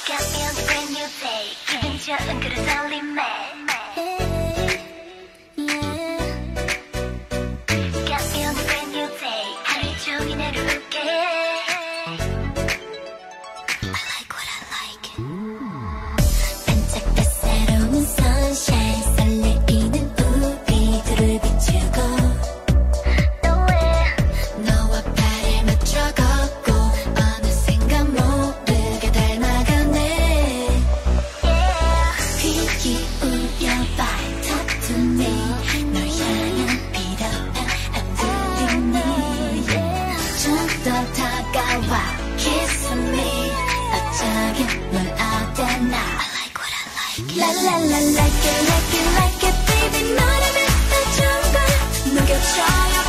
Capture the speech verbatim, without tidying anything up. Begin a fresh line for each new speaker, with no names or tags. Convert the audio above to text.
Got me on the brand new day 기분 좋은 그런 설렘에 Got me on the brand new day 하루 종일 나를 웃게 I like what I like 반짝다 새로운 sunshine 설레이는 우리들을 비추고 너와 발을 맞춰 걷고 어느샌가 모두가 닮아가네 귀 기울여봐 talk to me 널 향한 비답한 안 들리니 좀 더 다가와 kiss me 어쩌게 널 알아나 I like what I like La la la like it like it like it baby 너라면 다 좋은 걸 녹여줘요